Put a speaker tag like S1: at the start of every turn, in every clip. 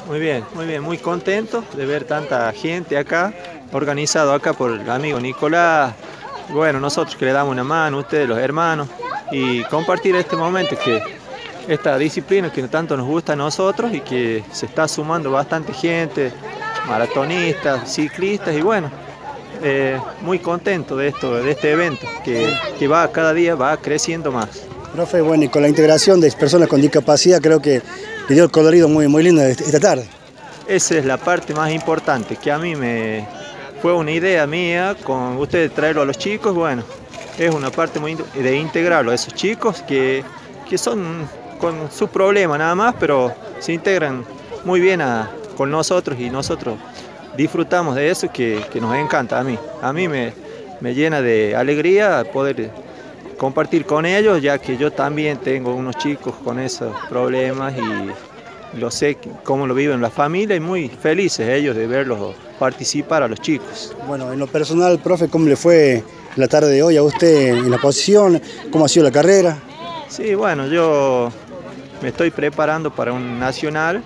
S1: muy bien, muy contento de ver tanta gente acá, organizado acá por el amigo Nicolás. Bueno, nosotros que le damos una mano, ustedes los hermanos, y compartir este momento esta disciplina que tanto nos gusta a nosotros y que se está sumando bastante gente, maratonistas, ciclistas y bueno, muy contento de esto, de este evento que va cada día va creciendo más.
S2: Profe, bueno, y con la integración de personas con discapacidad creo que dio el colorido muy lindo esta tarde.
S1: Esa es la parte más importante, que a mí me fue una idea mía con ustedes traerlo a los chicos, bueno, es una parte muy de integrarlo a esos chicos que son con su problema nada más, pero se integran muy bien con nosotros y nosotros disfrutamos de eso que nos encanta a mí. A mí me llena de alegría poder compartir con ellos, ya que yo también tengo unos chicos con esos problemas y lo sé cómo lo viven las familias y muy felices ellos de verlos participar a los chicos.
S2: Bueno, en lo personal, profe, ¿cómo le fue la tarde de hoy a usted en la posición? ¿Cómo ha sido la carrera?
S1: Sí, bueno, yo me estoy preparando para un nacional,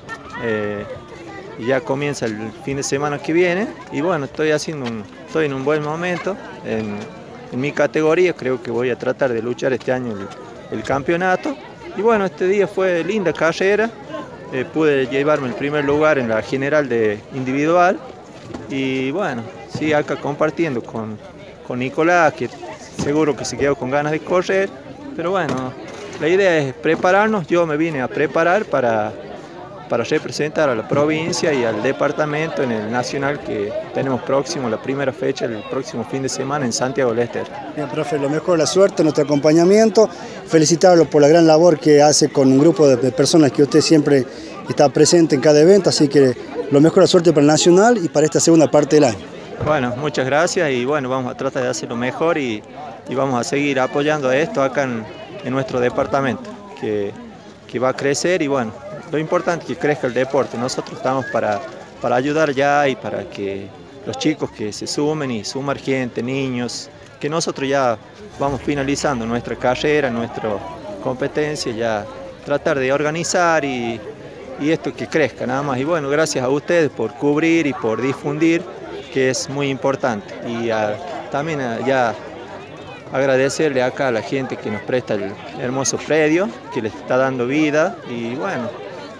S1: y ya comienza el fin de semana que viene y bueno, estoy en un buen momento en mi categoría, creo que voy a tratar de luchar este año el campeonato y bueno, este día fue linda carrera, pude llevarme el primer lugar en la general de individual y bueno, sí, acá compartiendo con Nicolás, que seguro que se quedó con ganas de correr, pero bueno, la idea es prepararnos, yo me vine a preparar para representar a la provincia y al departamento en el nacional que tenemos próximo, la primera fecha, el próximo fin de semana en Santiago del Estero.
S2: Bien, profe, lo mejor, la suerte, nuestro acompañamiento, felicitarlo por la gran labor que hace con un grupo de personas que usted siempre está presente en cada evento, así que lo mejor, la suerte para el nacional y para esta segunda parte del año.
S1: Bueno, muchas gracias y bueno, vamos a tratar de hacer lo mejor y vamos a seguir apoyando esto acá en nuestro departamento, que va a crecer y bueno, lo importante es que crezca el deporte. Nosotros estamos para ayudar ya y para que los chicos que se sumen y sumar gente, niños, que nosotros ya vamos finalizando nuestra carrera, nuestra competencia, ya tratar de organizar y esto que crezca nada más. Y bueno, gracias a ustedes por cubrir y por difundir, que es muy importante. Y también ya agradecerle acá a la gente que nos presta el hermoso predio, que les está dando vida y bueno,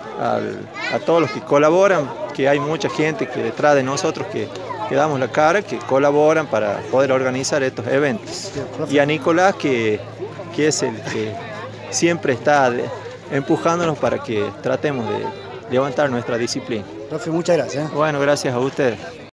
S1: a todos los que colaboran, que hay mucha gente que detrás de nosotros que damos la cara, que colaboran para poder organizar estos eventos. Y a Nicolás, que es el que siempre está empujándonos para que tratemos de levantar nuestra disciplina.
S2: Profe, muchas gracias.
S1: Bueno, gracias a ustedes.